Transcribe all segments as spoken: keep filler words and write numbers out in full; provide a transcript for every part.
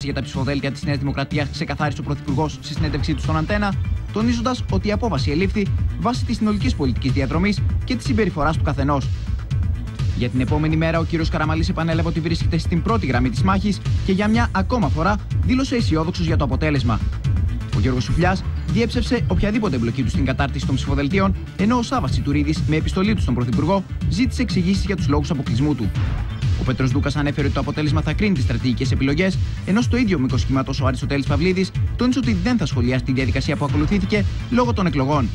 για τα ψηφοδέλτια της Νέας Δημοκρατίας ξεκαθάρισε ο Πρωθυπουργός στη συνέντευξή του στον Αντένα, τονίζοντας ότι η απόφαση ελήφθη βάσει της συνολικής πολιτικής διαδρομής και της συμπεριφοράς του καθενός. Για την επόμενη μέρα, ο κύριος Καραμανλής επανέλαβε ότι βρίσκεται στην πρώτη γραμμή της μάχης και για μια ακόμα φορά δήλωσε αισιόδοξος για το αποτέλεσμα. Ο Γιώργος Σουφλιάς διέψευσε οποιαδήποτε εμπλοκή του στην κατάρτιση των ψηφοδελτίων, ενώ ο Σάββας Τσιτουρίδης, με επιστολή του στον Πρωθυπουργό, ζήτησε εξηγήσεις για τους λόγους αποκλεισμού του. Ο Πέτρος Δούκας ανέφερε ότι το αποτέλεσμα θα κρίνει τις στρατηγικές επιλογές, ενώ στο ίδιο μήκος κύματος ο Αριστοτέλης Παυλίδης τόνισε ότι δεν θα σχολιάσει τη διαδικασία που ακολουθήθηκε λόγω των εκλογών.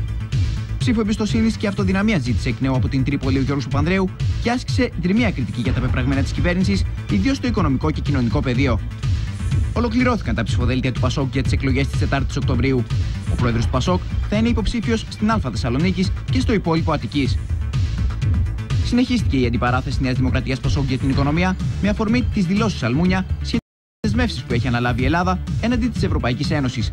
Ψήφο εμπιστοσύνης και αυτοδυναμίας ζήτησε εκ νέου από την Τρίπολη ο Γιώργος Παπανδρέου και άσκησε δρυμία κριτική για τα πεπραγμένα της κυβέρνησης, ιδίως στο οικονομικό και κοινωνικό πεδίο. Ολοκληρώθηκαν τα ψηφοδέλτια του Πασόκ για τις εκλογές της τετάρτης Οκτωβρίου. Ο πρόεδρος του Πασόκ θα είναι υποψήφιος στην Α Θεσσαλονίκης και στο υπόλοιπο Αττικής. Συνεχίστηκε η αντιπαράθεση Νέας Δημοκρατίας Πασόκ για την οικονομία με αφορμή τις δηλώσεις Αλμούνια σχετικά με τις δεσμεύσεις που έχει αναλάβει η Ελλάδα έναντι της Ευρωπαϊκής Ένωσης.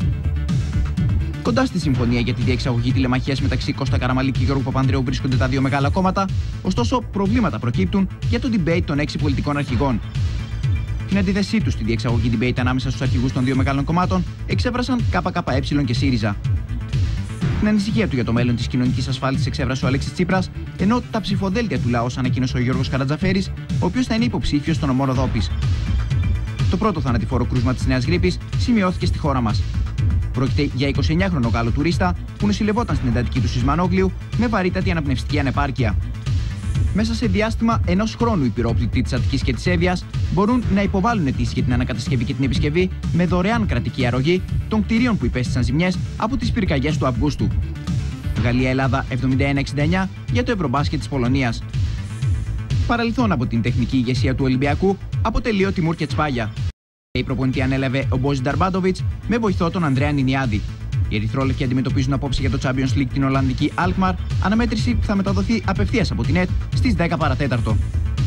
Κοντά στη συμφωνία για τη διεξαγωγή τηλεμαχίας μεταξύ Κώστα Καραμανλή και Γιώργου Παπανδρέου βρίσκονται τα δύο μεγάλα κόμματα, ωστόσο προβλήματα προκύπτουν για το debate των έξι πολιτικών αρχηγών. Την αντίθεσή του στη διεξαγωγή debate ανάμεσα στους αρχηγούς των δύο μεγάλων κομμάτων εξέφρασαν ΚΚΕ και ΣΥΡΙΖΑ. Την ανησυχία του για το μέλλον της κοινωνικής ασφάλισης εξέφρασε ο Αλέξης Τσίπρας, ενώ τα ψηφοδέλτια του λαός ανακοίνωσε ο Γιώργος Καρατζαφέρης, ο οποίος θα είναι υποψήφιος στον ομό Ροδόπης. Το πρώτο θανατηφόρο κρούσμα της νέας γρίπης σημειώθηκε στη χώρα μας. Πρόκειται για εικοσιεννιάχρονο Γάλλο τουρίστα που νοσηλευόταν στην εντατική του Σισμανόγλιου με βαρύτατη αναπνευστική ανεπάρκεια. Μέσα σε διάστημα ενός χρόνου, οι πυρόπληκτοι της Αττικής και της Εύβοιας μπορούν να υποβάλουν αιτήσεις για την ανακατασκευή και την επισκευή με δωρεάν κρατική αρρωγή των κτηρίων που υπέστησαν ζημιές από τις πυρκαγιές του Αυγούστου. Γαλλία-Ελλάδα εβδομήντα ένα εξήντα εννιά για το Ευρωμπάσκετ της Πολωνίας. Παρελθόν από την τεχνική ηγεσία του Ολυμπιακού αποτελεί ο Τιμούρ Κετσπάγια. Η προπονητή ανέλαβε ο Μπόζι Νταρμπάντοβιτς με βοηθό τον Ανδρέα Νινιάδη. Οι ερυθρόλευκοι αντιμετωπίζουν απόψε για το Champions League την Ολλανδική Alkmaar, αναμέτρηση που θα μεταδοθεί απευθείας από την ΕΤ στις δέκα παρατέταρτο.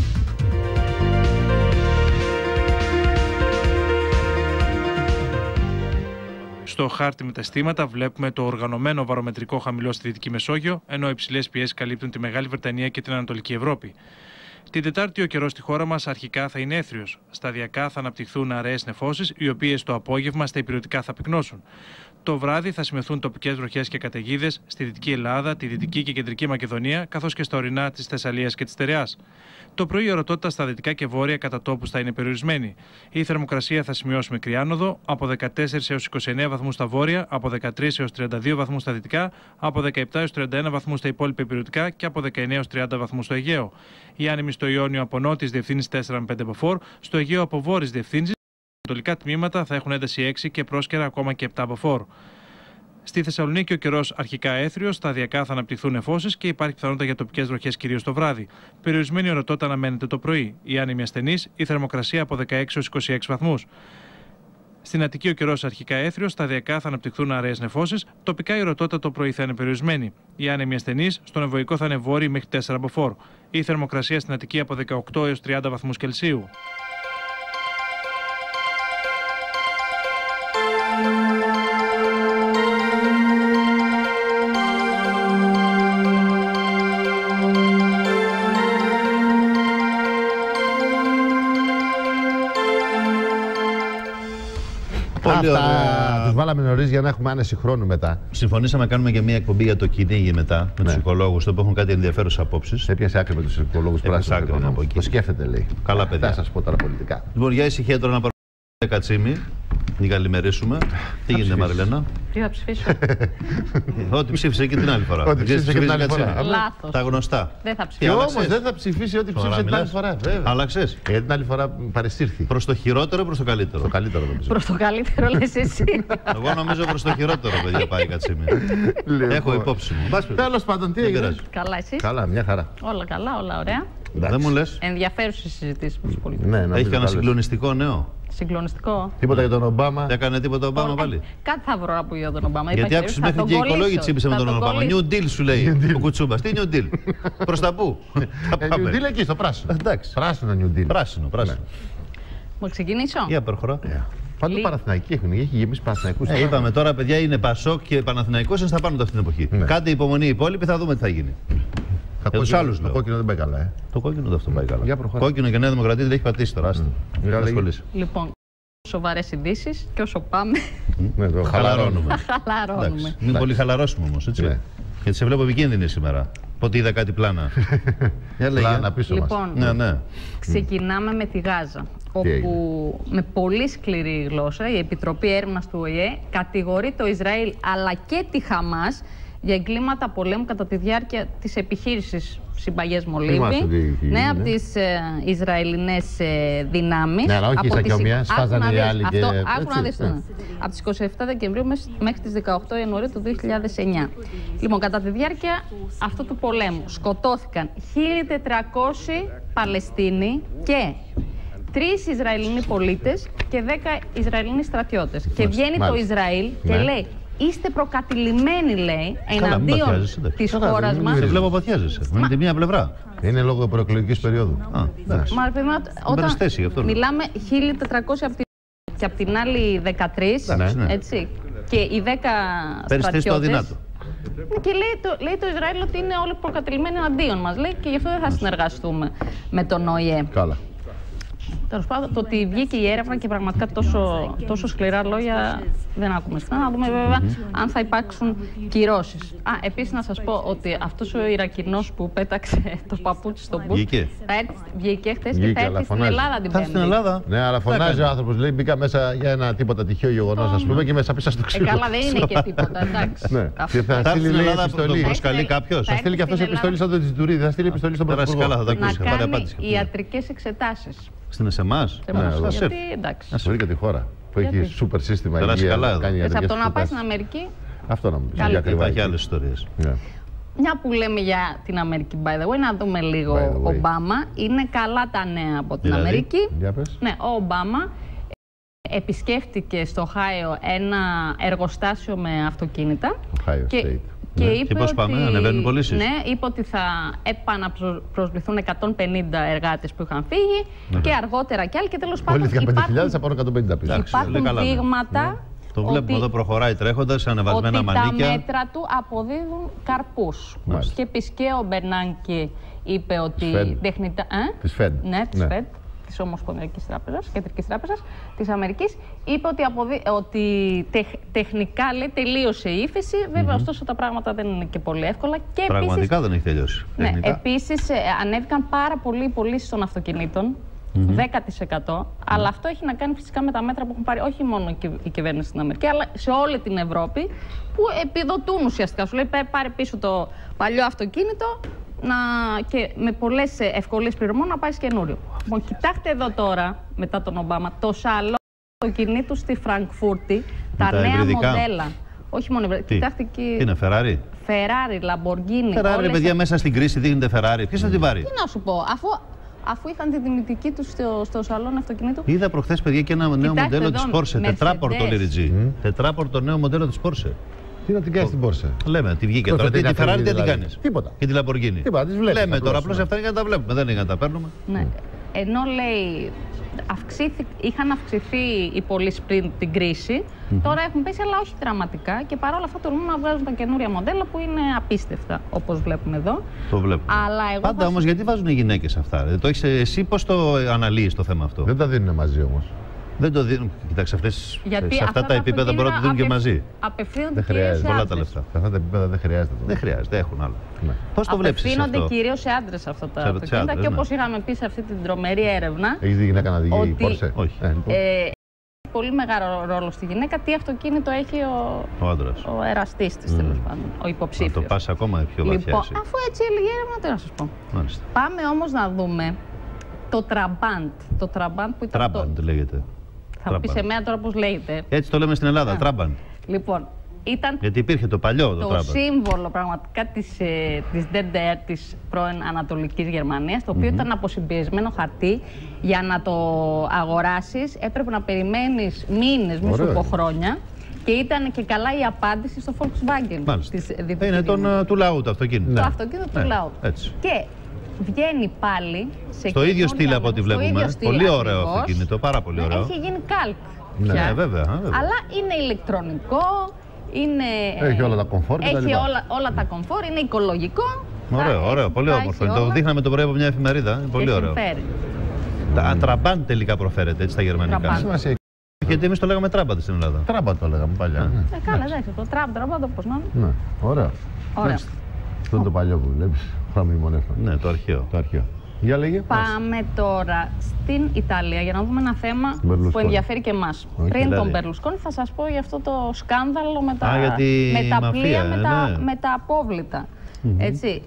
Στο χάρτη με τα αισθήματα βλέπουμε το οργανωμένο βαρομετρικό χαμηλό στη Δυτική Μεσόγειο, ενώ υψηλές πιέσεις καλύπτουν τη Μεγάλη Βρετανία και την Ανατολική Ευρώπη. Την Τετάρτη ο καιρός στη χώρα μας αρχικά θα είναι έθριος. Σταδιακά θα αναπτυχθούν αραιές νεφώσεις, οι οποίες το απόγευμα στα ηπειρωτικά θα πυκνώσουν. Το βράδυ θα σημειωθούν τοπικές βροχές και καταιγίδες στη Δυτική Ελλάδα, τη Δυτική και Κεντρική Μακεδονία, καθώς και στα ορεινά της Θεσσαλίας και της Στερεάς. Το πρωί η ορατότητα στα δυτικά και βόρεια κατά τόπους θα είναι περιορισμένη. Η θερμοκρασία θα σημειώσει μικρή άνοδο από δεκατέσσερις έως είκοσι εννέα βαθμούς στα βόρεια, από δεκατρείς έως τριάντα δύο βαθμούς στα δυτικά, από δεκαεπτά έως τριάντα ένα βαθμούς στα υπόλοιπα ηπειρωτικά και από δεκαεννέα έως τριάντα βαθμούς στο Αιγαίο. Οι άνεμοι στο Ιόνιο από νότης διευθύνης τέσσερα με πέντε μποφόρ, στο Αιγαίο από βόρειες διευθύνσεις. Τα ανατολικά τμήματα θα έχουν ένταση έξι και πρόσκαιρα ακόμα και επτά μποφόρ. Στη Θεσσαλονίκη ο καιρός αρχικά έθριος, σταδιακά θα αναπτυχθούν νεφώσεις και υπάρχει πιθανότητα για τοπικές βροχές κυρίως το βράδυ. Περιορισμένη ορατότητα αναμένεται το πρωί. Οι άνεμοι ασθενείς, η θερμοκρασία από δεκαέξι έως είκοσι έξι βαθμούς. Στην Αττική ο καιρός αρχικά έθριος, σταδιακά θα αναπτυχθούν αραιές νεφώσεις. Τοπικά η ορατότητα το πρωί θα είναι περιορισμένη. Οι άνεμοι ασθενείς, στον Ευωικό θα είναι βόρειοι μέχρι τέσσερα μποφόρ. Η θερμοκρασία στην Αττική από δεκαοκτώ έως τριάντα βαθμούς Κελσίου. Αυτά τους βάλαμε νωρίς για να έχουμε άνεση χρόνου μετά. Συμφωνήσαμε να κάνουμε και μια εκπομπή για το κυνήγι μετά, με τους οικολόγους, το που έχουν κάτι ενδιαφέρουσες απόψεις. Έπιασε άκρη με τους οικολόγους πράσινους. Από εκεί. Το σκέφτεται, λέει. Καλά, παιδιά. Θα σας πω τώρα πολιτικά. Λοιπόν, για ησυχία τώρα να πάρουμε Κατσίμη. Την καλημερίσουμε. Τι γίνεται, Μαριλένα? Τι θα ψηφίσω? Ό,τι ψήφισε και την άλλη φορά. Ό,τι ψήφισε και την άλλη φορά. Λάθος. Τα γνωστά. Δεν θα Και ψηφίσω. όμως δεν θα ψηφίσει ό,τι ψήφισε την άλλη φορά. Άλλαξες. Γιατί την άλλη φορά παρεσύρθη. Προς το χειρότερο ή προς το καλύτερο? Το καλύτερο νομίζω. Προς το καλύτερο λες εσύ. Εγώ νομίζω προς το χειρότερο, παιδιά, πάει η Κατσίμη. Έχω υπόψη μου. Τέλος πάντων, τι έγινε? Καλά, εσείς? Καλά, μια χαρά. Όλα καλά, όλα ωραία. Δεν μου λες. Ενδιαφέρουσες συζητήσεις με τους πολίτες. Ναι, Έχει κανένα συγκλονιστικό νέο? Συγκλονιστικό. Τίποτα για τον Ομπάμα. Δεν έκανε τίποτα ο Ομπάμα πάλι? Κάτι θα βρω να πω για τον Ομπάμα. Γιατί άκουσες μέχρι και οι οικολόγοι τσίπησε με τον Ομπάμα. New Deal σου λέει ο Κουτσούμπας. Τι New Deal? Προς τα πού? New Deal εκεί στο πράσινο. Εντάξει. Πράσινο New Deal. Πράσινο, πράσινο. Μου ξεκινήσω. Για προχωρά. Παντού Παναθηναϊκοί έχουν, έχει γεμίσει Παναθηναϊκούς. Ε, είπαμε τώρα, παιδιά, είναι Πασόκ και Παναθηναϊκός, είναι στα πάνω του αυτή την εποχή. Ναι. Κάντε υπομονή οι υπόλοιποι, θα δούμε τι θα γίνει. Για τους άλλους, το κόκκινο δεν πάει καλά. Ε. Το κόκκινο δεν αυτό πάει καλά. Για προχωρά. Κόκκινο και Νέα Δημοκρατία δεν έχει πατήσει τώρα. Mm. Λοιπόν, σοβαρές ειδήσεις και όσο πάμε. Ναι, το χαλαρώνουμε. χαλαρώνουμε. Μην πολύ χαλαρώσουμε όμως, έτσι. Ναι. Γιατί σε βλέπω επικίνδυνη σήμερα. Πότε είδα κάτι πλάνα. Πλάνα πίσω μας. Λοιπόν, Ναι, ναι. ξεκινάμε με τη Γάζα, όπου με πολύ σκληρή γλώσσα η Επιτροπή Έρευνας του Ο Η Ε κατηγορεί το Ισραήλ αλλά και τη Χαμάς για εγκλήματα πολέμου κατά τη διάρκεια της επιχείρησης Συμπαγές Μολύβι. Ναι, από τις ε, Ισραηλινές ε, δυνάμεις. Ναι, αλλά όχι από ίσα και ομοιά, σπάζανε οι άλλοι και... Αυτό, άκου να δεις, ναι. Από τις είκοσι επτά Δεκεμβρίου μέχρι τις δεκαοκτώ Ιανουαρίου του δύο χιλιάδες εννιά. Λοιπόν, κατά τη διάρκεια αυτού του πολέμου σκοτώθηκαν χίλια τετρακόσιοι Παλαιστίνοι και τρεις Ισραηλινοί πολίτες και δέκα Ισραηλινοί στρατιώτες. Και βγαίνει μάλιστα. το Ισραήλ και Ναι. λέει: είστε προκατηλημένοι, λέει, εναντίον της χώρας μας. Σε βλέπω παθιάζεσαι. Με τη μία πλευρά. Είναι λόγω προεκλογικής περίοδου. Α, εντάξει. Μα παιδί μου, όταν θέση, αυτό είναι. μιλάμε χίλια τετρακόσιοι από την... και από την άλλη δεκατρείς, Ναι, ναι. έτσι, και οι δέκα Παίρνεις θέση στο στρατιώτες. αδυνάτο. Και λέει το, λέει το Ισραήλ ότι είναι όλοι προκατηλημένοι εναντίον μας, λέει, και γι' αυτό δεν θα συνεργαστούμε με τον Ο Η Ε. Καλά. Τέλος πάντων, το ότι βγήκε η έρευνα και πραγματικά τόσο, τόσο σκληρά λόγια δεν ακούμε συχνά. Να δούμε βέβαια αν θα υπάρξουν κυρώσεις. Α, επίσης να σας πω ότι αυτός ο Ιρακινός που πέταξε το παπούτσι στον Μπούς Βγήκε. θα έρθει, βγήκε χθες και Βγήκε, θα αλλά έρθει στην φωνάζει. Ελλάδα την Θα έρθει Πέμπτη. στην Ελλάδα. Ναι, αλλά φωνάζει ο άνθρωπος. Λέει: μπήκα μέσα για ένα τίποτα τυχαίο γεγονός, ας πούμε, και μέσα πίσω στο Ε, ξύλο. καλά, δεν είναι και τίποτα, εντάξει. Ναι. Αυτό. Και θα Θα έρθει στείλει, στην λέει, Ελλάδα που τον επιστολή. προσκαλεί κάποιος. Θα στείλει και αυτός Στην επιστολή σαν τον Τζιτουρίδη. Θα στείλει επιστολή στον Περάσει καλά, θα Πρωθυπουργό. το ακούσει. Να Πάρε κάνει απάντηση. ιατρικές εξετάσεις. Στην σε εμάς. Σε εμάς. εδώ. Γιατί, εντάξει. Να βρει και τη χώρα που έχει Γιατί? σούπερ σύστημα Περάσει υγείας, καλά να εδώ. κάνει Έτσι, από ιατρικές το να πάει εξετάσεις. στην Αμερική. Αυτό να μου πεις. Καλή. για ακριβά Υπάρχει εκεί. άλλες ιστορίες. Ναι. Μια που λέμε για την Αμερική, by the way, να δούμε λίγο By the way. Ομπάμα. Είναι καλά τα νέα από την Δηλαδή? Αμερική. Για πες. Ναι, ο Ομπάμα επισκέφτηκε στο Οχάιο ένα εργοστάσιο με αυτοκίνητα. Ohio και, State. και Ναι. είπε Και πώς ότι, πάμε, ανεβαίνουν πωλήσεις? Ναι, είπε ότι θα επαναπροσβληθούν εκατόν πενήντα εργάτες που είχαν φύγει και αργότερα κι άλλοι. Και τέλος πάντων Πωλήθηκαν πέντε χιλιάδες υπάρχουν, από εκατόν πενήντα πίσω. Εντάξει, λέει υπάρχουν καλά, ναι. δείγματα. Το βλέπουμε ότι- εδώ προχωράει τρέχοντας, ανεβασμένα ότι μανίκια. τα μέτρα του αποδίδουν καρπούς. Μάλιστα. Και επίσης και ο Μπερνάνκι είπε ότι Της Fed. τεχνητά... Ε? Της Fed. Ναι, της Ναι. Fed, της Ομοσπονδιακής Τράπεζας, Κεντρικής Τράπεζας της Αμερικής, είπε ότι, αποδι... ότι τεχ... τεχνικά, λέει, τελείωσε η ύφεση. Βέβαια, ωστόσο τα πράγματα δεν είναι και πολύ εύκολα. Και Πραγματικά επίσης, δεν έχει τελειώσει. ναι, Τεχνικά. επίσης ε, ανέβηκαν πάρα πολύ οι πωλήσεις των αυτοκινήτων. δέκα τοις εκατό, αλλά αυτό έχει να κάνει φυσικά με τα μέτρα που έχουν πάρει όχι μόνο η κυ- η κυβέρνηση στην Αμερική, αλλά σε όλη την Ευρώπη, που επιδοτούν ουσιαστικά. Σου λέει πάρε πίσω το παλιό αυτοκίνητο να, και με πολλές ευκολίες πληρωμών να πάει καινούριο. Λοιπόν, κοιτάξτε εδώ τώρα, μετά τον Ομπάμα, το σαλόνι αυτοκινήτου στη Φραγκφούρτη, τα, τα νέα υβριδικά. μοντέλα. Όχι μόνο υβριδικά. Τι, Κοιτάξτε εκεί. τι είναι, Ferrari. Ferrari, Lamborghini. Ferrari, όλες παιδιά, μέσα στην κρίση δείχνεται Ferrari. Ποιος θα την πάρει? Τι να σου πω, αφού, αφού είχαν τη τιμητική του στο, στο σαλόνι αυτοκινήτου. Είδα προχθές, παιδιά, και ένα νέο Κοιτάξτε μοντέλο εδώ, της Porsche. Mercedes. Τετράπορτο, Λιριτζή. Τετράπορτο νέο μοντέλο της Porsche. Τι να την κάνεις στην Πόρσε. Λέμε, τι βγήκε Το τώρα. Τι, τη φωτεινά Ferrari τι δηλαδή. την κάνεις? Τίποτα. Και τη Lamborghini. Τίποτα, τις βλέπεις Λέμε απλώς, τώρα, απλώς ναι. αυτά είναι για να τα βλέπουμε. Δεν είναι για να τα παίρνουμε. Ναι. Ενώ λέει, αυξήθη, είχαν αυξηθεί οι πωλήσεις πριν την κρίση, τώρα έχουν πέσει, αλλά όχι δραματικά. Και παρόλα αυτά τολμούν να βγάζουν τα καινούρια μοντέλα που είναι απίστευτα, όπως βλέπουμε εδώ. Το βλέπουμε. Αλλά εγώ Πάντα θα- όμως, γιατί βάζουν οι γυναίκες αυτά? Δεν το έχεις, εσύ πώς το αναλύεις το θέμα αυτό? Δεν τα δίνουν μαζί όμως. Δεν το δίνουν. Κοιτάξτε, αυτές, Γιατί σε αυτά τα επίπεδα μπορούν να το δίνουν και αυτοκίνητα μαζί. Απευθύνονται Δεν κυρίως χρειάζεται. σε Πολλά τα άντρες. λεφτά. Σε αυτά τα επίπεδα δεν χρειάζεται. Δεν χρειάζεται, έχουν άλλα. Ναι. Πώς το βλέπεις εσύ Απευθύνονται αυτό? κυρίως σε άντρες αυτά τα Σε- σε αυτοκίνητα. άντρες, Και ναι. όπως είχαμε πει σε αυτή την τρομερή έρευνα, Έχεις δει γυναίκα να οδηγεί Ότι- Πόρσε? Όχι. Ε, λοιπόν. ε, έχει πολύ μεγάλο ρόλο στη γυναίκα τι αυτοκίνητο έχει ο, Ο άντρας. ο εραστής της, τέλος πάντων, ο Να το υποψήφιος. πας ακόμα πιο βαθιά Λοιπόν, εσύ. αφού έτσι έλεγε η έρευνα, τι να σας πω. Μάλιστα. Πάμε όμως να δούμε το τραμπάντ. Το τραμπάντ που ήταν Τράμπαντ λέγεται. το... Θα μου πεις Τραμπάντ. εμένα τώρα πώς λέγεται. Έτσι το λέμε στην Ελλάδα, τράμπαντ. Λοιπόν, ήταν Γιατί υπήρχε το παλιό το το τράμπαντ. σύμβολο πραγματικά της, ε, της ντι ντι αρ, της πρώην Ανατολικής Γερμανίας, το οποίο ήταν αποσυμπιεσμένο χαρτί. Για να το αγοράσεις έπρεπε να περιμένεις μήνες, μη σου Ωραίο. πω χρόνια. Και ήταν και καλά η απάντηση στο Volkswagen. Μάλιστα. της Είναι δυτικής τον, Γερμανίας. ε, του λαού το αυτοκίνητο. Το Ναι. αυτοκίνητο Ναι, του λαού. έτσι. Και βγαίνει πάλι σε Στο ίδιο καινούργια στυλ από ό,τι μορφή, στο βλέπουμε. ίδιο στυλ Πολύ ωραίο ακριβώς. αυτοκίνητο, πάρα πολύ Ναι, ωραίο. έχει γίνει καλκ. Ναι, πια. Ναι, βέβαια, α, βέβαια. Αλλά είναι ηλεκτρονικό, είναι... Έχει όλα τα κομφόρ και τα Έχει λοιπά. όλα, όλα τα κομφόρ, είναι οικολογικό. Ωραίο, τα ωραίο, έχει, πολύ τα όμορφο. έχει Το όλα δείχναμε το πρωί από μια εφημερίδα. Είναι και πολύ ωραίο. συμφέρει. Τα Τραμπάντ τελικά προφέρεται έτσι στα γερμανικά. Τραμπάντ. Σημασία Γιατί εμείς το λέγαμε τράμπα στην Ελλάδα. Τράμπα το λέγαμε παλιά. Ε, καλά, εντάξει, το τράμπα, τράμπα, το πώς να είναι. Ναι, ωραία. Ωραία. Αυτό είναι το παλιό που βλέπεις. Θα μνημονεύσω. Ναι, το αρχαίο. Το αρχαίο. Για λέγε. Πάμε τώρα στην Ιταλία για να δούμε ένα θέμα Berlusconi. που ενδιαφέρει και εμάς. Okay. Πριν Δηλαδή. τον Μπερλουσκόνη θα σας πω για αυτό το σκάνδαλο με τα, Α, για τη με τα μαφία, πλοία, ε, με, τα, ναι. με τα απόβλητα. Mm-hmm. Έτσι.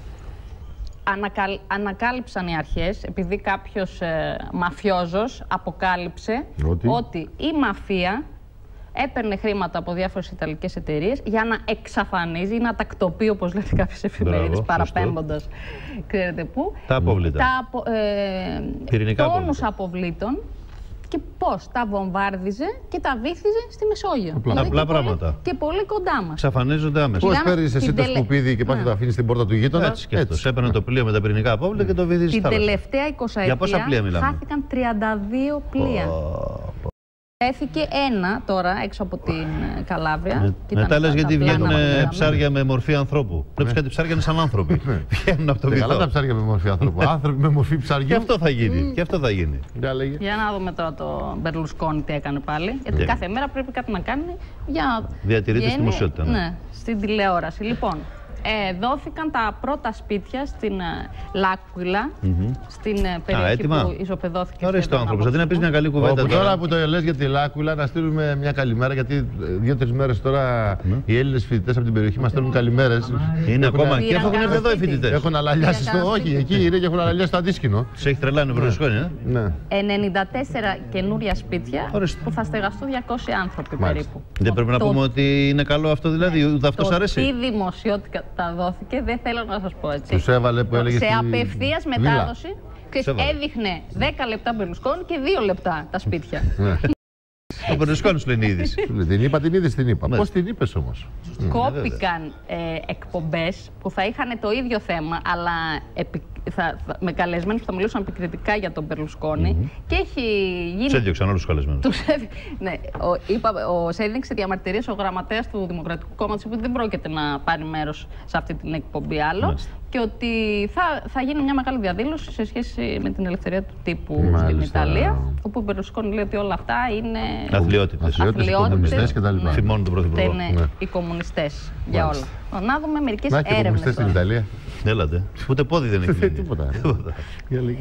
Ανακαλ, ανακάλυψαν οι αρχές, επειδή κάποιος ε, μαφιόζος αποκάλυψε ότι? ότι η μαφία έπαιρνε χρήματα από διάφορες ιταλικές εταιρείες για να εξαφανίζει ή να τακτοποιεί, όπως λένε κάποιες εφημερίδες, παραπέμποντας, ξέρετε πού, Τα απόβλητα. τα απο, ε, Πυρηνικά τόνους απόβλητα. αποβλήτων και πώς τα βομβάρδιζε και τα βύθιζε στη Μεσόγειο. Απλά, Δηλαδή απλά και πολύ- πράγματα. Και πολύ κοντά μας. Ξαφανίζονται άμεσα. Πώς Κοιτάμε παίρνεις εσύ την το τελε- σκουπίδι και πας Ναι. και το αφήνεις στην πόρτα του γείτονα. Έτσι και αυτό. Έπαιρνε το πλοίο με τα πυρηνικά απόβλητα και το βυθίζει στη Την θάλασσα. τελευταία εικοσαετία Για πόσα πλοία μιλάμε? χάθηκαν τριάντα δύο πλοία. Βρέθηκε ένα τώρα έξω από την ε, Καλάβρια. Με- Και ήταν Μετά λες τα- γιατί τα πλάνα βγαίνουν που είδαμε. ψάρια με μορφή ανθρώπου. Βλέπεις κάτι ψάρια είναι σαν άνθρωποι. Βγαίνουν από το Καλά τα βυθό. ψάρια με μορφή άνθρωπου. Άνθρωποι με μορφή Και ψαριού. αυτό θα γίνει. Και αυτό θα γίνει. Για λέγε. Για να δούμε τώρα το Μπερλουσκόνη τι έκανε πάλι. Γιατί Ναι. κάθε μέρα πρέπει κάτι να κάνει για να Διατηρείται στη βγαίνει, δημοσιότητα, ναι. Ναι, στην τηλεόραση. Λοιπόν, ε, δόθηκαν τα πρώτα σπίτια στην ε, Λάκκουιλα, στην ε, περιοχή έτοιμα. που ισοπεδώθηκε. Ορίστε ο σχεδόν άνθρωπος. από Αντί να πεις μια καλή κουβέντα Όπου τώρα τώρα. που το λες για τη Λάκκουλα, να στείλουμε μια καλημέρα. Γιατί δύο-τρεις μέρες τώρα οι Έλληνες φοιτητές από την περιοχή μας στέλνουν καλημέρες. Είναι Έχουν- ακόμα και Πήραν έχουν έρθει κανένα εδώ οι σπίτι. φοιτητές. Έχουν αλαλιάσει Πήραν στο. κανένα Όχι, σπίτι. εκεί είναι και έχουν αλαλιάσει το αντίσκηνο. Σε έχει τρελάνει ο Μπερλουσκόνη, ε. Ναι. ενενήντα τέσσερα καινούρια σπίτια Ορίστε. που θα στεγαστούν διακόσιοι άνθρωποι Μάλιστα. περίπου. Δεν πρέπει να Το- πούμε ότι είναι καλό αυτό δηλαδή, ούτε αυτό σ' Το αρέσει. τι δημοσιότητα δόθηκε δεν θέλω να σας πω έτσι. Τους έβαλε που έλεγε Σε στη απευθείας βίλα. μετάδοση και Τους έβαλε. έδειχνε δέκα λεπτά Μπερλουσκόνη και δύο λεπτά τα σπίτια. Ο Μπερλουσκόνη σου λένε η είδηση. Την είπα, την είδες, την είπα. Ναι. Πώς την είπες όμως? Κόπηκαν ε, εκπομπές που θα είχαν το ίδιο θέμα, αλλά επι, θα, θα, με καλεσμένους που θα μιλούσαν επικριτικά για τον Μπερλουσκόνη και έχει γίνει... Σε έδιωξαν όλους τους καλεσμένους. Τους έδι- ναι, ο, είπα, ο, σε έδειξε διαμαρτυρίες ο γραμματέας του Δημοκρατικού Κόμματος, είπε ότι δεν πρόκειται να πάρει μέρος σε αυτή την εκπομπή άλλο Μάλιστα. και ότι θα, θα γίνει μια μεγάλη διαδήλωση σε σχέση με την ελευθερία του τύπου Μάλιστα. στην Ιταλία, όπου ο Μπερλουσκόνη λέει ότι όλα αυτά είναι... Αθλιότητες. Αθλιώτες, οι Αθλιώτες. κομμουνιστές κτλ. Ναι. Θυμώνουν τον Ότι Πρωθυπουργό. είναι Ναι. οι κομμουνιστές για Μάλιστα. όλα. Να δούμε μερικές Να έχει και έρευνες κομμουνιστές στην τώρα. Ιταλία. Έλατε. Ούτε πόδι δεν έχει Δεν μείνει. τίποτα. Τίποτα. Για λέγε.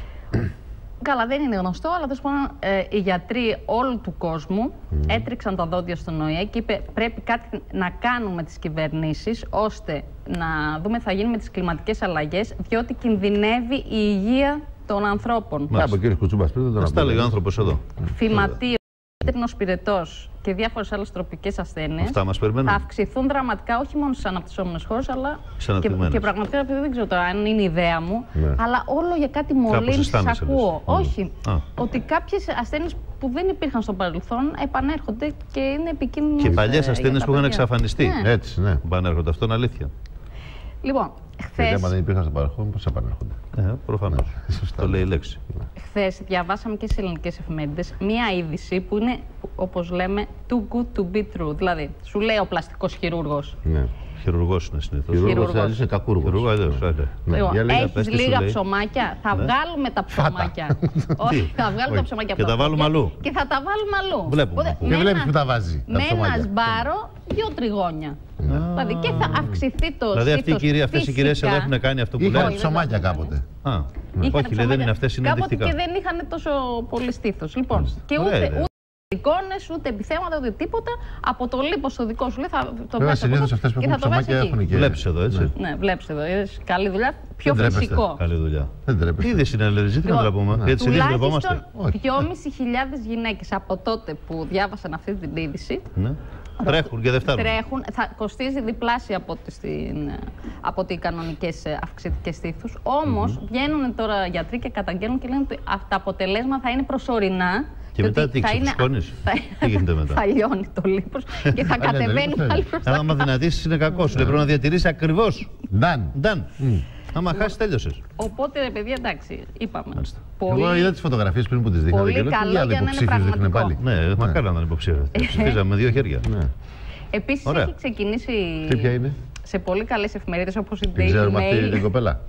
Καλά, δεν είναι γνωστό, αλλά τέλος πάντων ε, οι γιατροί όλου του κόσμου έτριξαν τα δόντια στον Ο Ε Ε και είπε πρέπει κάτι να κάνουμε με τις κυβερνήσεις ώστε να δούμε τι θα γίνει με τις κλιματικές αλλαγές, διότι κινδυνεύει η υγεία των ανθρώπων. Να από ο κύριος Κουτσούμπας πριν δεν τον Ας τα έλεγε ο ακούω. άνθρωπος εδώ. Φυματίο, κίτρινος πυρετός και διάφορες άλλες τροπικές ασθένειες Αυτά μας θα περιμένουν. αυξηθούν δραματικά όχι μόνο στις αναπτυσσόμενες χώρες, αλλά Στις και, αναπτυγμένες. και πραγματικά επειδή δεν ξέρω τώρα αν είναι ιδέα μου, Ναι. αλλά όλο για κάτι μολύνσεις αισθάνεσαι, ακούω. λες. Όχι. Α. Ότι κάποιες ασθένειες που δεν υπήρχαν στο παρελθόν επανέρχονται και είναι επικίνδυνες. Και παλιές ε, ασθένειες για που τα είχαν παιδιά. εξαφανιστεί. Ναι. Έτσι, ναι. Επανέρχονται. Αυτό είναι αλήθεια. Λοιπόν, Γιατί άμα χθες, δεν υπήρχαν στο παρελθόν, πώς επανέρχονται. Ε, προφανώς. σωστά. Το λέει η λέξη. χθες διαβάσαμε και σε ελληνικές εφημερίδες μία είδηση που είναι, όπως λέμε, too good to be true. Δηλαδή, σου λέει ο πλαστικός χειρούργος. Ναι. Χειρουργός είναι συνήθως. Χειρούργος Χειρούργος. αλλιώς είναι κακούργος. Χειρουργό, αλλιώς, άντε. Ναι. Λοιπόν, Για λέγε. έχεις πες τι σου λίγα λέει. ψωμάκια, θα Ναι. βγάλουμε τα ψωμάκια. Όχι, θα βγάλουμε τα ψωμάκια Και από τα βάλουμε χέρια αλλού. Και θα τα βάλουμε αλλού. Βλέπουμε. Οπότε, Και με βλέπεις ένα- που τα βάζει, τα Με ένα ψωμάκια. σμπάρο, δύο τριγώνια. Δηλαδή και θα αυξηθεί το Δηλαδή αυτή η στήθος κυρία, αυτές οι κυρίες εδώ φυσικά. έχουν κάνει αυτό που Είχαν λένε. ψωμάκια κάποτε. Α, Είχαν όχι, λέει, δεν ψωμάκια. είναι αυτές, είναι Κάποτε ενδεικτικά. και δεν είχαν τόσο πολύ στήθος. Λοιπόν, και Ωραία ούτε, ιδέα. ούτε εικόνες, ούτε επιθέματα, ούτε τίποτα. Από το λίπος το δικό σου λέει θα το Βέβαια, βάζεις από συνήθως εδώ αυτές που και έχουν θα το βάζεις ψωμάκια εκεί. έχουν και. Βλέπεις εδώ, έτσι. Ναι, βλέπεις εδώ. είδες, καλή δουλειά. Πιο Δεν τρέπεστε. φυσικό. Καλή δουλειά. Δεν τρέπεστε. Είδε είναι αλλεργή, τι να τα πούμε. Γιατί συνήθως τρεπόμαστε. Τουλάχιστον δυόμισι χιλιάδες γυναίκες από τότε που διάβασαν αυτή την είδηση Ναι. Τρέχουν και δεν φτάνουν. τρέχουν, θα κοστίζει διπλάσια από, τις, στην, από ότι οι κανονικές ε, αυξητικές στήθους. Όμως βγαίνουν τώρα γιατροί και καταγγέλνουν και λένε ότι αυτά τα αποτελέσματα θα είναι προσωρινά. Και μετά διότι τι, θα είναι- ξεφουσκώνεις? θα- Τι γίνεται μετά? Θα λιώνει το λίπος και θα Α, ναι, το κατεβαίνει λίπος πάλι είναι. προς τα Άμα κάτω. δυνατήσεις είναι κακό. Σου λέει πρέπει να διατηρήσει ακριβώς. Νταν. Νταν. Άμα χάσει, τέλειωσες. Οπότε ρε παιδιά, εντάξει, είπαμε. Μάλιστα. Πολύ... Εγώ είδα τις φωτογραφίες πριν που τις δείχνατε Πολύ και λέω, καλό τι άλλο για να είναι υποψήφιους δείχνουν πραγματικό. πάλι. Ναι, μακάρι να ήταν υποψήφια. Ψηφίζαμε με δύο χέρια. Ναι. Επίσης Ωραία. έχει ξεκινήσει Τι ποια είναι? σε πολύ καλές εφημερίδες όπως η Την Daily ξέρουμε αυτή την Mail. κοπέλα.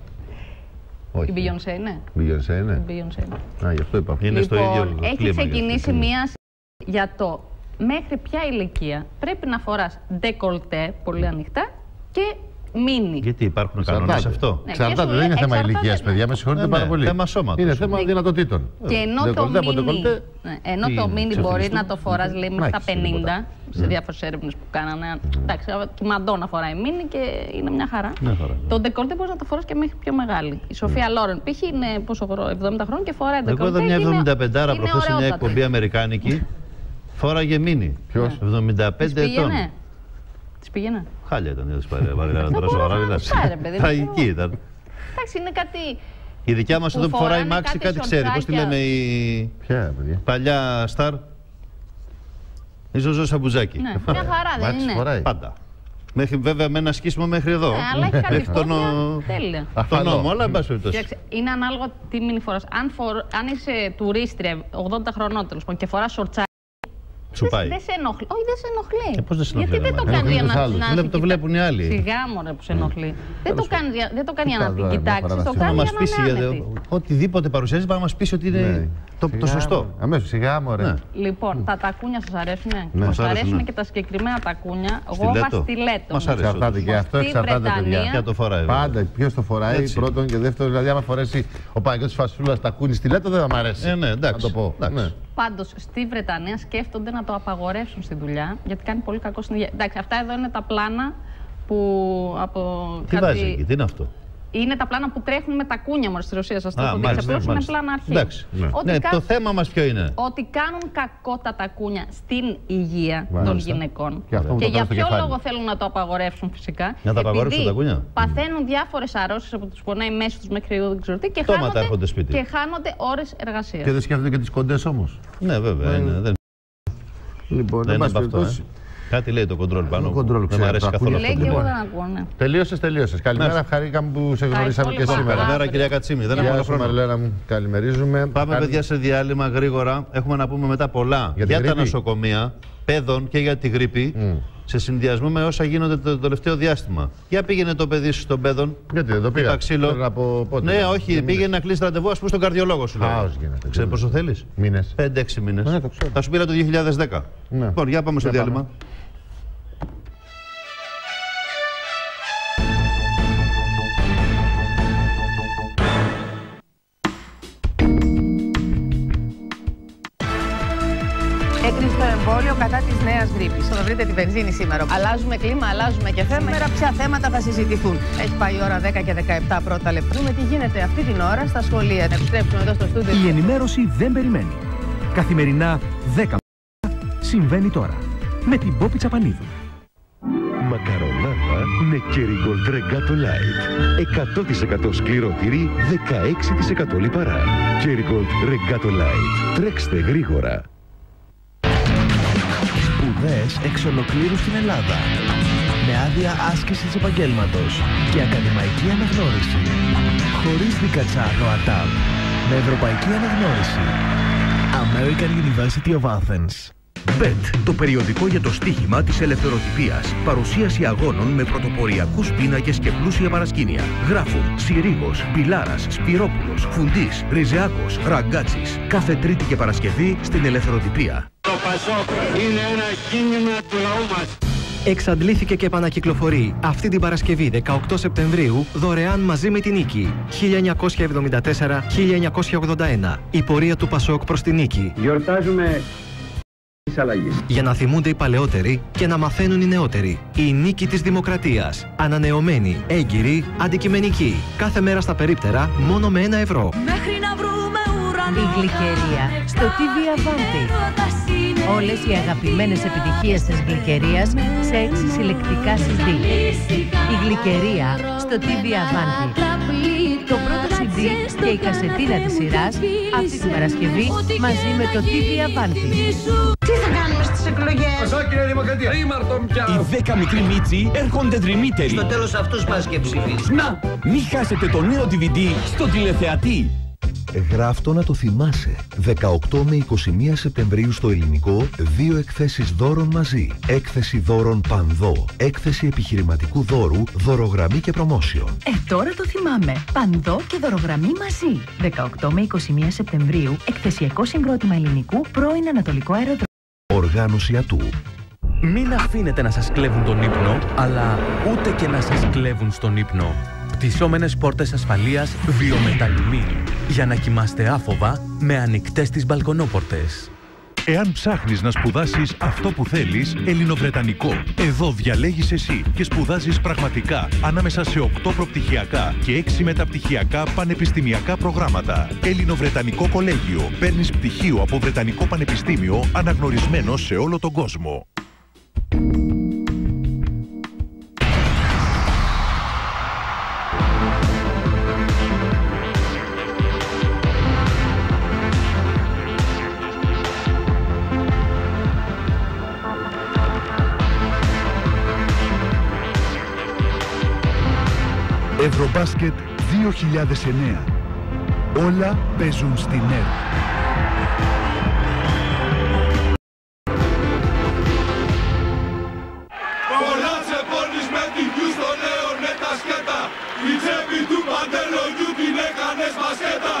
Η Beyoncé, ναι. Beyoncé είναι. Η Beyoncé. Α, γι' αυτό είπα. Είναι στο ίδιο Λοιπόν, έχει κλίμα. ξεκινήσει μία Για το μέχρι ποια ηλικία πρέπει να φοράς ντεκολτέ, πολύ ανοιχτά, και μίνι. Γιατί υπάρχουν κανόνες σε αυτό. Ναι, Εξαρτάται, δεν είναι θέμα ηλικίας, ναι. παιδιά, με συγχωρείτε Ναι, πάρα ναι, πολύ. θέμα σώματος. Είναι θέμα Ναι. δυνατοτήτων. Και ενώ Ντεκολτέ, το από μίνι, ντεκολτέ, ναι, ενώ τι το είναι, μίνι μπορεί ξεφτυλιστούν. να το φοράς λέει μέχρι Να τα έχεις πενήντα, σε Ναι. διάφορες έρευνες που κάνανε. Εντάξει, τη Μαντόνα φοράει μίνι και είναι μια χαρά. Μια χαρά. Το ντεκολτέ μπορεί να το φοράς και μέχρι πιο μεγάλη. Η Σοφία Λόρεν π.χ. είναι πόσο χρόνο, εβδομήντα χρόνων και φοράει Εγώ ντεκολτέ. είδα μια και είναι- εβδομήντα πεντάρα είναι προχθές σε μια ωραιότατη. εκπομπή αμερικάνικη. Φόραγε μίνι. Ποιος? εβδομήντα πέντε Της ετών. πήγαινε. Της πήγαινε. Χάλια ήταν, είδες Βαριλάνα τώρα μπορεί σοβαρά να μιλάς. πάει, ρε παιδί μου. Τραγική ήταν. Εντάξει, είναι κάτι. Η δικιά μας που εδώ που φοράει φοράνε μάξι κάτι κάτι ξέρει. Πώς τη σορτσάκια. λέμε η Ποια, παιδιά. παλιά στάρ. Η Ζωζό Σαμπουζάκη. Ναι, μια χαρά δεν Μάξι είναι. φοράει. Πάντα. Μέχρι, βέβαια με ένα σκίσιμο μέχρι εδώ. Ναι, αλλά έχει κάτι Μέχρι τον, ο- τέλεια. τον Αφανό. νόμο, αλλά εν πάση περιπτώσει. Κοίταξε, είναι ανάλογα τι μήνυ φοράς. Αν, φορ... Αν είσαι τουρίστρια ογδόντα χρονών τέλος πάντων, και φοράς σορτσάκι. Σου πάει. Δεν σε ενοχλεί. Όχι, δεν σε ενοχλεί. Ε, πώς δεν σε ενοχλεί, Γιατί δεν ρε το μάνα. κάνει για Ενοχλεί να, τους άλλους. να Βλέπει- σε το κοιτά- βλέπουν οι άλλοι. Σιγά μωρέ που σε ενοχλεί. Δεν το κάνει για, δεν το κάνει για να θα την δω, κοιτάξει. μια φορά Το να Θα κάνει μας για πείσει να για είναι δε- άνετη. οτιδήποτε παρουσιάζει, πάει να μας πείσει ότι είναι Ναι. το, το Σιγά, σωστό. μωρέ. Αμέσως, σιγά μωρέ. Ναι. Λοιπόν, τα τακούνια σας αρέσουνε. Ναι. Μας Μας αρέσουν, αρέσουν ναι. και τα συγκεκριμένα τακούνια. Εγώ Στιλέτο. είπα στιλέτο. Μας μου. αρέσει. Εξαρτάται και αυτό, Στη εξαρτάται, Βρετανία. παιδιά. Ποια το φοράει. βέβαια. Πάντα, ποιο το φοράει, Έτσι. πρώτον και δεύτερον. Δηλαδή, άμα φορέσει ο Παναγιώτης Φασούλας τα κούνι στη λέτα, δεν θα μ' αρέσει. Ε, ναι, εντάξει. Να το πω. Εντάξει. Ναι. Πάντως στη Βρετανία σκέφτονται να το απαγορεύσουν στη δουλειά γιατί κάνει πολύ κακό στην υγεία. Εντάξει, αυτά εδώ είναι τα πλάνα που από Τι κάτι... βάζει εκεί, τι είναι αυτό. Είναι τα πλάνα που τρέχουν με τα κούνια μας στη Ρωσία. Σας το Α, έχω δείξει. μάλιστα, Απλώς είναι μάλιστα. πλάνα αρχή. Εντάξει. Ναι. Ότι, Ναι, κα- το θέμα μας ποιο είναι. ότι κάνουν κακό τα τακούνια στην υγεία των Μάλιστα. γυναικών. Και αυτό που το για κάνουν στο ποιο κεφάλι. λόγο θέλουν να το απαγορεύσουν φυσικά. Να τα απαγορεύσουν Επειδή τα τακούνια. Παθαίνουν διάφορες αρρώσεις από τους πονάει μέσα τους μέχρι δεν ξέρω τι και Πτώματα χάνονται, έρχονται σπίτι. και χάνονται ώρες εργασίας. Και δεν σκέφτονται και τις κοντές όμως. Ναι, βέβαια. Είναι, δεν Λοιπόν, δεν εν είναι πάση από αυτό. περιπτώσει. Ε. Κάτι λέει το κοντρόλ πάνω. Το control Δεν ξέρω, μου αρέσει τα καθόλου ακούνε. αυτό. Λέει και εγώ Λοιπόν. δεν ακούω, ναι. Τελείωσες, τελείωσες. Καλημέρα, Ναι. χαρήκαμε που σε Τα γνωρίσαμε και υπόλοιπα σήμερα. καλά. Καλημέρα, κυρία Κατσίμη. Δεν Γεια έχουμε σου, χρόνο. Μαριλένα μου. Καλημερίζουμε. Πάμε, Καλη- παιδιά, σε διάλειμμα γρήγορα. Έχουμε να πούμε μετά πολλά Για για, τη τα γρήπη. νοσοκομεία, παιδών και για τη γρήπη. Μμ. Σε συνδυασμό με όσα γίνονται το τελευταίο διάστημα. Για πήγαινε το παιδί σου στον παιδών. Γιατί δεν το πήγα. Είπα ξύλο. Πριν από πότε. Ναι, όχι, Δύο πήγαινε να κλείσει ραντεβού, α πούμε, στον καρδιολόγο σου. Χάος γίνεται. Ξέρει πόσο θέλει. Μήνες. πέντε έξι μήνε. Ναι, το ξέρω. Θα σου πήρα το δύο χιλιάδες δέκα. Ναι. Λοιπόν, για πάμε στο Για διάλειμμα. Έγκριση στο εμβόλιο κατά τη νέα γρήπη. Θα βρείτε τη βενζίνη σήμερα. Αλλάζουμε κλίμα, αλλάζουμε και θέμα. Σήμερα ποια θέματα θα συζητηθούν. Έχει πάει η ώρα δέκα και δεκαεπτά πρώτα λεπτά. Δούμε τι γίνεται αυτή την ώρα στα σχολεία. Να επιστρέψουμε εδώ στο στούντιο. Η ενημέρωση δεν περιμένει. Καθημερινά δέκα συμβαίνει τώρα. Με την Πόπη Τσαπανίδου. Μακαρονάδα με Kerrygold Regato Light. εκατό τοις εκατό σκληρό τυρί, δεκαέξι τοις εκατό λιπαρά. Kerrygold Regato Light. Τρέξτε γρήγορα. Σπουδές εξ ολοκλήρου στην Ελλάδα. Με άδεια άσκησης επαγγέλματος και ακαδημαϊκή αναγνώριση. Χωρίς δικατσά ΝΟΑΤΑΠ. Με ευρωπαϊκή αναγνώριση. American University of Athens. μπετ, το περιοδικό για το στοίχημα της ελευθεροτυπίας. Παρουσίαση αγώνων με πρωτοποριακούς πίνακες και πλούσια παρασκήνια. Γράφουν Συρίγος, Πιλάρας, Σπυρόπουλος, Φουντής, Ριζεάκος, Ραγκάτσης. Κάθε Τρίτη και Παρασκευή στην ελευθεροτυπία. Το Πασόκ είναι ένα κίνημα του λαού μας. Εξαντλήθηκε και επανακυκλοφορεί αυτή την Παρασκευή δεκαοκτώ Σεπτεμβρίου δωρεάν μαζί με την νίκη χίλια εννιακόσια εβδομήντα τέσσερα με χίλια εννιακόσια ογδόντα ένα. Η πορεία του Πασόκ προς την νίκη. Γιορτάζουμε τις αλλαγές. Για να θυμούνται οι παλαιότεροι και να μαθαίνουν οι νεότεροι. Η νίκη της δημοκρατίας. Ανανεωμένη, έγκυρη, αντικειμενική. Κάθε μέρα στα περίπτερα μόνο με ένα ευρώ. Μέχρι να βρούμε ουρανό. Η γλυκερία στο τι βι Avanti. Όλες οι αγαπημένες επιτυχίες της γλυκερίας σε έξι συλλεκτικά σι ντι. Η γλυκερία στο τι βι Avanti. Το πρώτο σι ντι και η κασετίνα της σειράς αυτή την Παρασκευή μαζί με το τι βι Avanti. Τι θα κάνουμε στις εκλογές? Κύριε Δημοκρατία, ήμαρτον πια. Οι δέκα μικροί μίτσοι έρχονται δρυμύτεροι. Στο τέλος αυτούς πας και ψηφίσεις. Να! Μην χάσετε το νέο ντι βι ντι στο τηλεθεατή. Γράφτο να το θυμάσαι. δεκαοκτώ με είκοσι μία Σεπτεμβρίου στο Ελληνικό, δύο εκθέσεις δώρων μαζί. Έκθεση δώρων Πανδό. Έκθεση επιχειρηματικού δώρου, δωρογραμμή και προμόσιον. Ε, τώρα το θυμάμαι. Πανδό και δωρογραμμή μαζί. δεκαοκτώ με είκοσι μία Σεπτεμβρίου, εκθεσιακό συγκρότημα ελληνικού πρώην Ανατολικό Αεροδρόμιο. Οργάνωση ΑΤΟΥ. Μην αφήνετε να σας κλέβουν τον ύπνο, αλλά ούτε και να σας κλέβουν στον ύπνο. Πτυσσόμενες πόρτες ασφαλείας βιομεταλλιμή, για να κοιμάστε άφοβα με ανοιχτές τις μπαλκονόπορτες. Εάν ψάχνεις να σπουδάσεις αυτό που θέλεις, ελληνοβρετανικό. Εδώ διαλέγεις εσύ και σπουδάζεις πραγματικά ανάμεσα σε οκτώ προπτυχιακά και έξι μεταπτυχιακά πανεπιστημιακά προγράμματα. Ελληνοβρετανικό κολέγιο. Παίρνεις πτυχίο από Βρετανικό Πανεπιστήμιο αναγνωρισμένο σε όλο τον κόσμο. Ευρωμπάσκετ δύο χιλιάδες εννέα. Όλα παίζουν στην ΕΡΤ. Πολλά τσεπώνεις με την γιου στο νέο με τα σκέτα. Η τσέπη του παντελονιού την έκανες μπασκέτα.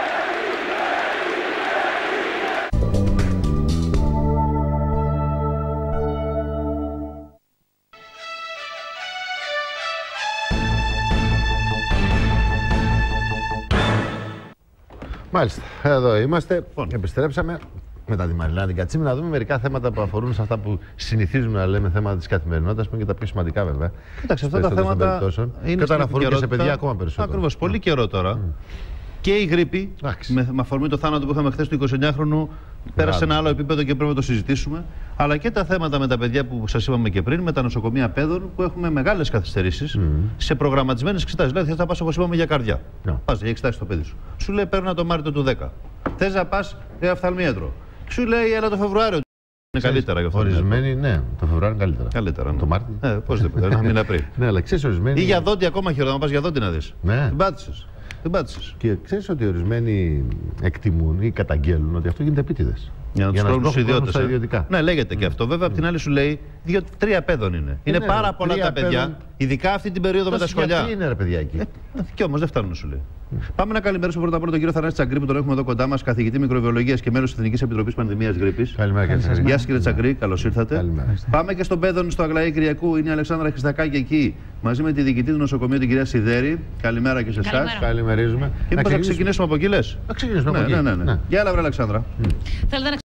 Μάλιστα, εδώ είμαστε. Επιστρέψαμε μετά τη Μαριλένα την Κατσίμη να δούμε μερικά θέματα που αφορούν σε αυτά που συνηθίζουμε να λέμε θέματα της καθημερινότητας, που είναι και τα πιο σημαντικά βέβαια. Κοίταξε, αυτά τα θέματα είναι και όταν αφορούν και σε παιδιά ακόμα περισσότερο. Ακριβώς, πολύ καιρό τώρα. Mm. Και η γρίπη, με, με αφορμή το θάνατο που είχαμε χθες του εικοσιεννιάχρονου, πέρασε ένα άλλο επίπεδο και πρέπει να το συζητήσουμε. Αλλά και τα θέματα με τα παιδιά που σας είπαμε και πριν, με τα νοσοκομεία παιδών, που έχουμε μεγάλες καθυστερήσεις mm. σε προγραμματισμένες εξετάσεις. Δηλαδή, θες να πας, όπως είπαμε, για καρδιά. Yeah. Πας για εξετάσεις στο παιδί σου. Σου λέει, παίρνω το Μάρτιο του δέκα. Θες να πας για οφθαλμίατρο. Σου λέει, έλα το Φεβρουάριο. Είναι καλύτερα για αυτό. Ορισμένοι, ναι, το Φεβρουάριο είναι καλύτερα. Καλύτερα. Ναι. Το Μάρτιο. Ε, πώς δεν μπορεί, ένα μήνα πριν. Ναι, αλλά ξέρεις, ορισμένοι. Ή για δόντι ακόμα χειρότερα, να πας για δόντι να δεις. Ναι. Την πάτησες. Την πάτησες. Και ξέρεις ότι ορισμένοι εκτιμούν ή καταγγέλνουν ότι αυτό γίνεται επίτηδες. Για να τους κλώνουν τους ιδιώτες. Στα ιδιωτικά. Ναι, λέγεται mm. και αυτό. Βέβαια, mm. απ' την άλλη σου λέει δύο, τρία παιδών είναι. Είναι ναι, πάρα πολλά τα παιδιά, παιδών... ειδικά αυτή την περίοδο με τα σχολιά. Τι είναι ρε παιδιά εκεί. Ε, και όμως δεν φτάνουν, σου λέει. Mm. Πάμε να καλημερίσουμε πρώτα απ' όλα τον κύριο Θανάση Τσαγκρή που τον έχουμε εδώ κοντά μας, καθηγητή μικροβιολογίας και μέλος της Εθνικής Επιτροπής Πανδημίας Γρίπης. Καλημέρα, κύριε. Γεια σας, κύριε Τσαγκρή, καλώς ήρθατε. Πάμε και στον παιδόν στο Αγλαή Κυριακού. Είναι η Αλεξάνδρα Χριστακάκη εκεί, μαζί με τη διοικητή του νοσοκομείου, την κυρία Σιδέρη. Καλημέρα και σε εσάς. Καλημερίζουμε. Και μήπως θα ξεκινήσουμε από εκεί, λες. Θα ξεκινήσουμε από εκεί. Ναι, ναι, ναι. Γεια, Αλεξάνδρα.